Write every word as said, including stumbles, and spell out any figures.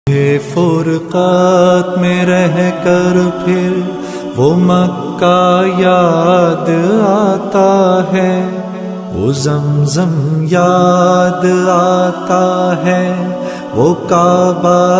ये फुरक़ात में रह कर फिर वो मक्का याद आता है, वो ज़मज़म याद आता है, वो काबा